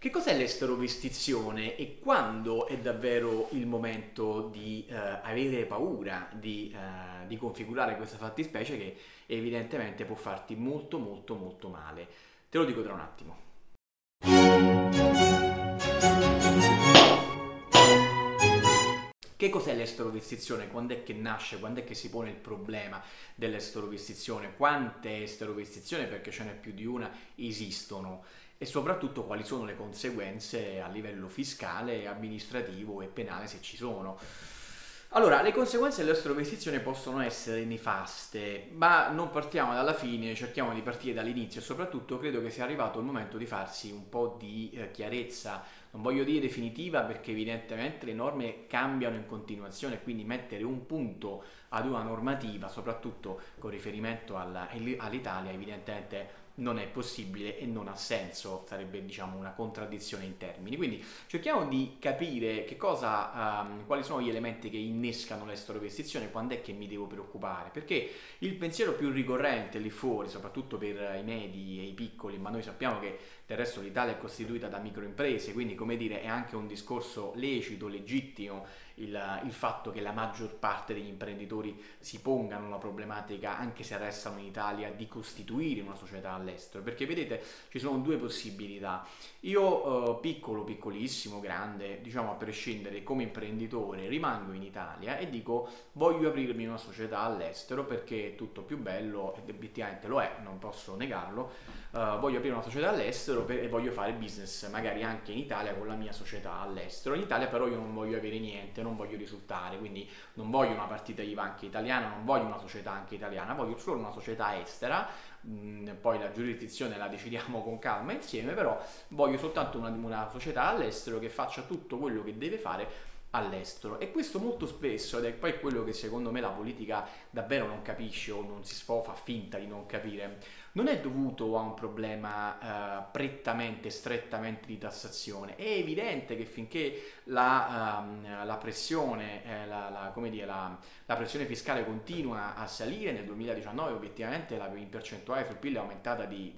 Che cos'è l'esterovestizione e quando è davvero il momento di avere paura di configurare questa fattispecie che evidentemente può farti molto molto molto male? Te lo dico tra un attimo. Che cos'è l'esterovestizione? Quando è che nasce? Quando è che si pone il problema dell'esterovestizione? Quante esterovestizioni, perché ce n'è più di una, esistono? E soprattutto quali sono le conseguenze a livello fiscale, amministrativo e penale, se ci sono. Allora, le conseguenze dell'esterovestizione possono essere nefaste, ma non partiamo dalla fine, cerchiamo di partire dall'inizio e soprattutto credo che sia arrivato il momento di farsi un po' di chiarezza. Non voglio dire definitiva perché evidentemente le norme cambiano in continuazione, quindi mettere un punto ad una normativa, soprattutto con riferimento all'Italia, evidentemente non è possibile e non ha senso, sarebbe diciamo una contraddizione in termini. Quindi cerchiamo di capire quali sono gli elementi che innescano l'esterovestizione, quando è che mi devo preoccupare, perché il pensiero più ricorrente lì fuori, soprattutto per i medi e i piccoli, ma noi sappiamo che del resto l'Italia è costituita da microimprese, quindi come dire è anche un discorso lecito, legittimo il fatto che la maggior parte degli imprenditori si pongano la problematica, anche se restano in Italia, di costituire una società all'estero, perché vedete ci sono due possibilità. Io piccolo, piccolissimo, grande, diciamo a prescindere, come imprenditore rimango in Italia e dico voglio aprirmi una società all'estero perché è tutto più bello ed obiettivamente lo è, non posso negarlo. Voglio aprire una società all'estero e voglio fare business magari anche in Italia con la mia società all'estero. In Italia però io non voglio avere niente, non voglio risultare, quindi non voglio una partita IVA anche italiana, non voglio una società anche italiana, voglio solo una società estera. Poi la giurisdizione la decidiamo con calma insieme, però voglio soltanto una società all'estero che faccia tutto quello che deve fare all'estero. E questo molto spesso, ed è poi quello che secondo me la politica davvero non capisce o non si fa finta di non capire, non è dovuto a un problema prettamente, strettamente di tassazione. È evidente che finché la pressione, come dire, la pressione fiscale continua a salire, nel 2019 obiettivamente la in percentuale sul PIL è aumentata di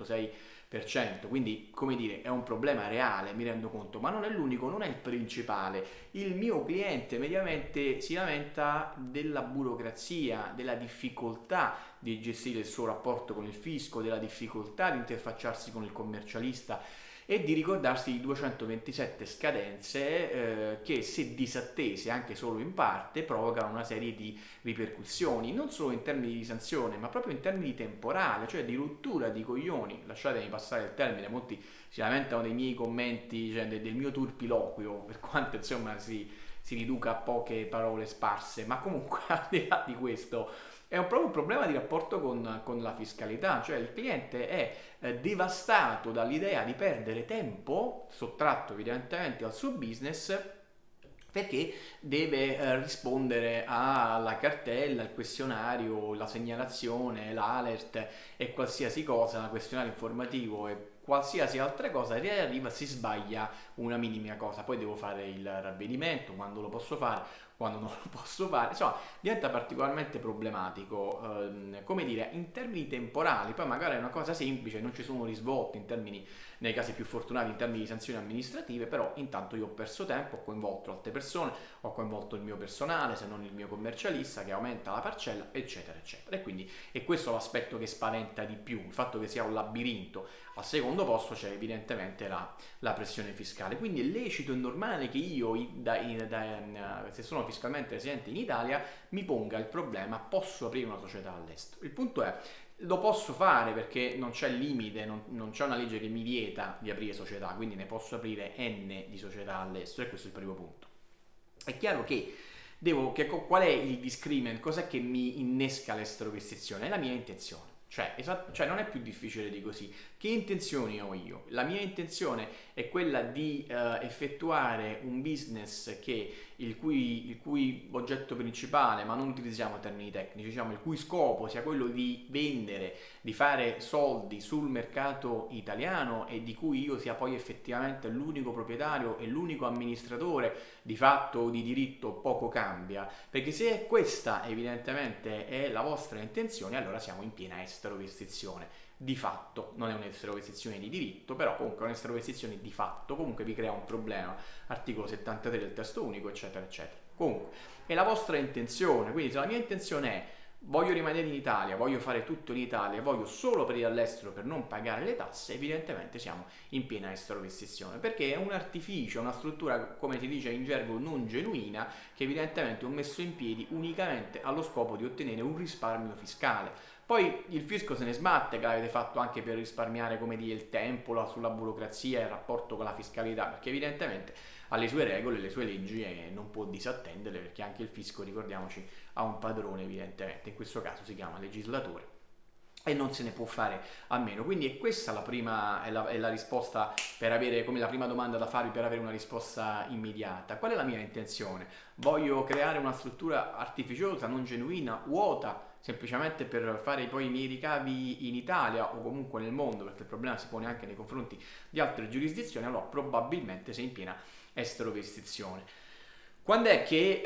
0,6%, quindi come dire è un problema reale, mi rendo conto, ma non è l'unico, non è il principale. Il mio cliente mediamente si lamenta della burocrazia, della difficoltà di gestire il suo rapporto con il fisco, della difficoltà di interfacciarsi con il commercialista e di ricordarsi di 227 scadenze che, se disattese anche solo in parte, provocano una serie di ripercussioni, non solo in termini di sanzione, ma proprio in termini temporali, cioè di rottura di coglioni. Lasciatemi passare il termine, molti si lamentano dei miei commenti, cioè del mio turpiloquio, per quanto insomma si riduca a poche parole sparse, ma comunque al di là di questo è proprio un problema di rapporto con la fiscalità, cioè il cliente è devastato dall'idea di perdere tempo, sottratto evidentemente al suo business, perché deve rispondere alla cartella, al questionario, la segnalazione, l'alert e qualsiasi cosa, il questionario informativo e qualsiasi altra cosa, e arriva, si sbaglia una minima cosa, poi devo fare il ravvedimento, quando lo posso fare, quando non lo posso fare, insomma diventa particolarmente problematico, come dire, in termini temporali. Poi magari è una cosa semplice, non ci sono risvolti in termini, nei casi più fortunati, in termini di sanzioni amministrative, però intanto io ho perso tempo, ho coinvolto altre persone, ho coinvolto il mio personale, se non il mio commercialista che aumenta la parcella, eccetera eccetera. E quindi è questo l'aspetto che spaventa di più, il fatto che sia un labirinto. Al secondo posto c'è evidentemente la pressione fiscale, quindi è lecito e normale che io, se sono fiscalmente residente in Italia, mi ponga il problema: posso aprire una società all'estero? Il punto è, lo posso fare perché non c'è limite, non c'è una legge che mi vieta di aprire società, quindi ne posso aprire n di società all'estero, e questo è il primo punto. È chiaro che qual è il discrimen, cos'è che mi innesca l'esterovestizione? È la mia intenzione. Cioè non è più difficile di così. Che intenzioni ho io? La mia intenzione è quella di effettuare un business il cui oggetto principale, ma non utilizziamo termini tecnici, diciamo il cui scopo sia quello di vendere, di fare soldi sul mercato italiano e di cui io sia poi effettivamente l'unico proprietario e l'unico amministratore, di fatto o di diritto poco cambia, perché se questa evidentemente è la vostra intenzione, allora siamo in piena esterovestizione. di fatto, non è un'esterogazione di diritto, però comunque è un'esterogazione di fatto, comunque vi crea un problema, articolo 73 del testo unico, eccetera, eccetera. Comunque, è la vostra intenzione, quindi se la mia intenzione è voglio rimanere in Italia, voglio fare tutto in Italia, voglio solo aprire all'estero per non pagare le tasse, evidentemente siamo in piena esterogazione, perché è un artificio, una struttura, come si dice in gergo, non genuina, che evidentemente ho messo in piedi unicamente allo scopo di ottenere un risparmio fiscale. Poi il fisco se ne sbatte che l'avete fatto anche per risparmiare, come dire, il tempo sulla burocrazia e il rapporto con la fiscalità, perché evidentemente ha le sue regole, le sue leggi e non può disattenderle, perché anche il fisco, ricordiamoci, ha un padrone evidentemente, in questo caso si chiama legislatore e non se ne può fare a meno. Quindi è questa la prima, è la risposta per avere, come la prima domanda da farvi per avere una risposta immediata. Qual è la mia intenzione? Voglio creare una struttura artificiosa, non genuina, vuota, semplicemente per fare poi i miei ricavi in Italia o comunque nel mondo, perché il problema si pone anche nei confronti di altre giurisdizioni, allora probabilmente sei in piena esterogazione. Quando è che,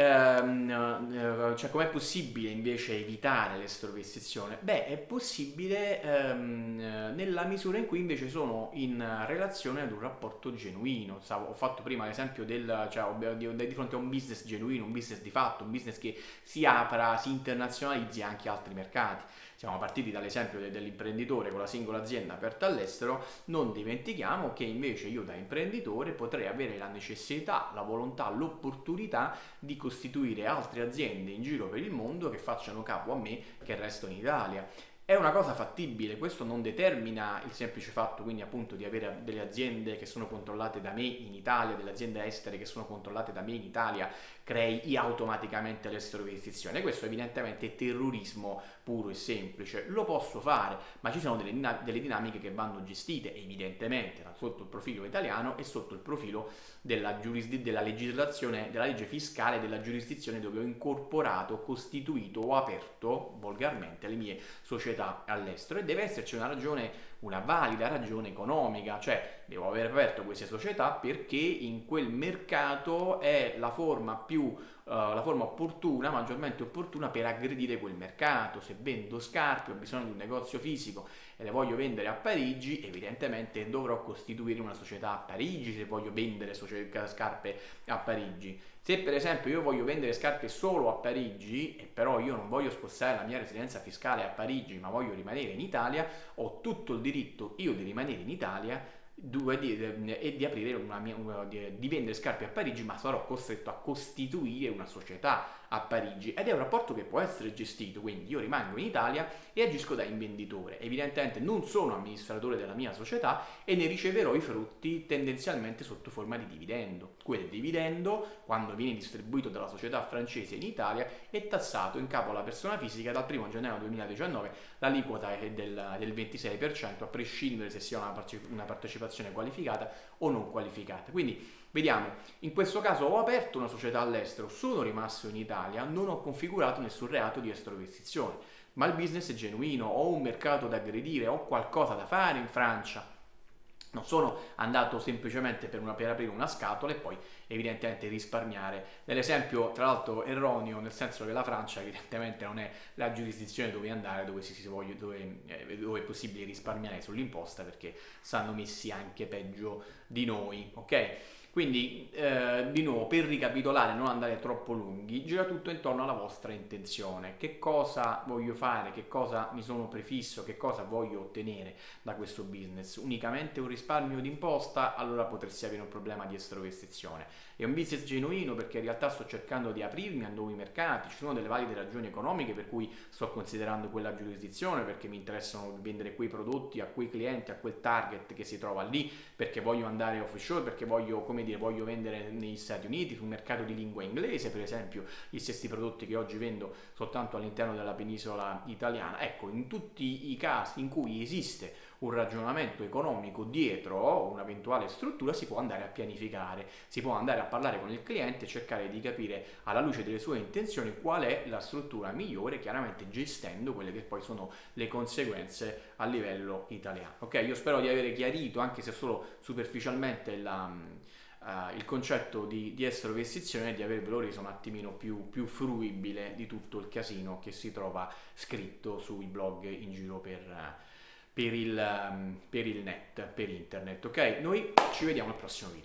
cioè com'è possibile invece evitare l'esterogazione? Beh, è possibile nella misura in cui invece sono in relazione ad un rapporto genuino. Ho fatto prima l'esempio di fronte a un business genuino, un business di fatto, un business che si apra, si internazionalizzi anche altri mercati. Siamo partiti dall'esempio dell'imprenditore con la singola azienda aperta all'estero, non dimentichiamo che invece io da imprenditore potrei avere la necessità, la volontà, l'opportunità di costituire altre aziende in giro per il mondo che facciano capo a me, che resto in Italia. È una cosa fattibile, questo non determina il semplice fatto quindi appunto di avere delle aziende che sono controllate da me in Italia, delle aziende estere che sono controllate da me in Italia, crei automaticamente l'esterogazione. Questo evidentemente è terrorismo puro e semplice, lo posso fare, ma ci sono delle dinamiche che vanno gestite evidentemente sotto il profilo italiano e sotto il profilo della legislazione, della legge fiscale della giurisdizione dove ho incorporato, costituito o aperto volgarmente le mie società all'estero, e deve esserci una valida ragione economica, cioè devo aver aperto queste società perché in quel mercato è la forma opportuna, maggiormente opportuna per aggredire quel mercato. Se vendo scarpe, ho bisogno di un negozio fisico e le voglio vendere a Parigi, evidentemente dovrò costituire una società a Parigi se voglio vendere scarpe a Parigi. Se per esempio io voglio vendere scarpe solo a Parigi e però io non voglio spostare la mia residenza fiscale a Parigi ma voglio rimanere in Italia, ho tutto il diritto io di rimanere in Italia e di aprire di vendere scarpe a Parigi, ma sarò costretto a costituire una società a Parigi ed è un rapporto che può essere gestito, quindi io rimango in Italia e agisco da invenditore. Evidentemente non sono amministratore della mia società e ne riceverò i frutti tendenzialmente sotto forma di dividendo. Quel dividendo, quando viene distribuito dalla società francese in Italia, è tassato in capo alla persona fisica dal 1 gennaio 2019, l'aliquota è del 26%, a prescindere se sia una partecipazione qualificata o non qualificata. Quindi vediamo, in questo caso ho aperto una società all'estero, sono rimasto in Italia, non ho configurato nessun reato di esterogazione, ma il business è genuino, ho un mercato da aggredire, ho qualcosa da fare in Francia. Non sono andato semplicemente per aprire una scatola e poi evidentemente risparmiare. Nell'esempio tra l'altro erroneo, nel senso che la Francia evidentemente non è la giurisdizione dove andare, dove è possibile risparmiare sull'imposta, perché stanno messi anche peggio di noi, ok? Quindi, di nuovo, per ricapitolare, non andare troppo lunghi, gira tutto intorno alla vostra intenzione. Che cosa voglio fare? Che cosa mi sono prefisso? Che cosa voglio ottenere da questo business? Unicamente un risparmio d'imposta? Allora potresti avere un problema di esterogazione. È un business genuino perché in realtà sto cercando di aprirmi a nuovi mercati, ci sono delle valide ragioni economiche per cui sto considerando quella giurisdizione, perché mi interessano vendere quei prodotti a quei clienti, a quel target che si trova lì, perché voglio andare offshore, perché voglio vendere negli Stati Uniti, sul mercato di lingua inglese, per esempio, gli stessi prodotti che oggi vendo soltanto all'interno della penisola italiana. Ecco, in tutti i casi in cui esiste un ragionamento economico dietro un'eventuale struttura, si può andare a pianificare, si può andare a parlare con il cliente e cercare di capire alla luce delle sue intenzioni qual è la struttura migliore, chiaramente gestendo quelle che poi sono le conseguenze a livello italiano. Ok, io spero di avere chiarito, anche se solo superficialmente, il concetto di esterogazione e di avervelo reso un attimino più fruibile di tutto il casino che si trova scritto sui blog in giro per il net, per internet, ok? Noi ci vediamo al prossimo video.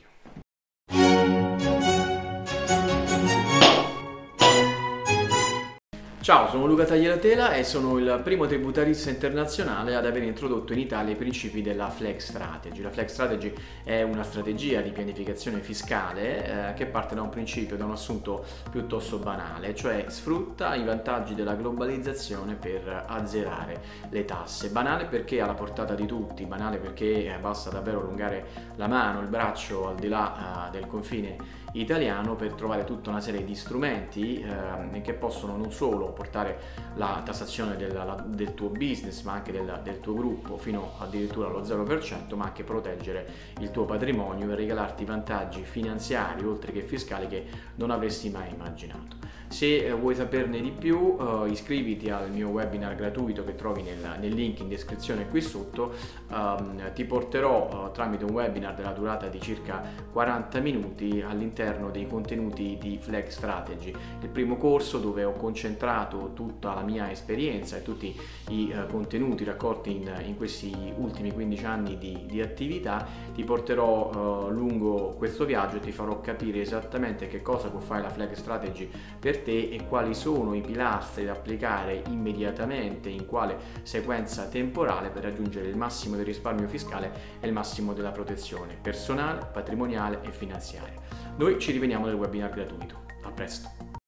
Ciao, sono Luca Tagliatela e sono il primo tributarista internazionale ad aver introdotto in Italia i principi della Flex Strategy. La Flex Strategy è una strategia di pianificazione fiscale che parte da un principio, da un assunto piuttosto banale, cioè sfrutta i vantaggi della globalizzazione per azzerare le tasse. Banale perché è alla portata di tutti, banale perché basta davvero allungare la mano, il braccio al di là del confine italiano per trovare tutta una serie di strumenti che possono non solo portare la tassazione del tuo business ma anche del tuo gruppo fino addirittura allo 0%, ma anche proteggere il tuo patrimonio e regalarti vantaggi finanziari oltre che fiscali che non avresti mai immaginato. Se vuoi saperne di più, iscriviti al mio webinar gratuito che trovi nel link in descrizione qui sotto. Ti porterò tramite un webinar della durata di circa 40 minuti all'interno dei contenuti di Flex Strategy, il primo corso dove ho concentrato tutta la mia esperienza e tutti i contenuti raccolti in questi ultimi 15 anni di attività. Ti porterò lungo questo viaggio e ti farò capire esattamente che cosa può fare la Flex Strategy per te e quali sono i pilastri da applicare immediatamente, in quale sequenza temporale, per raggiungere il massimo del risparmio fiscale e il massimo della protezione personale, patrimoniale e finanziaria. Noi ci rivediamo nel webinar gratuito. A presto!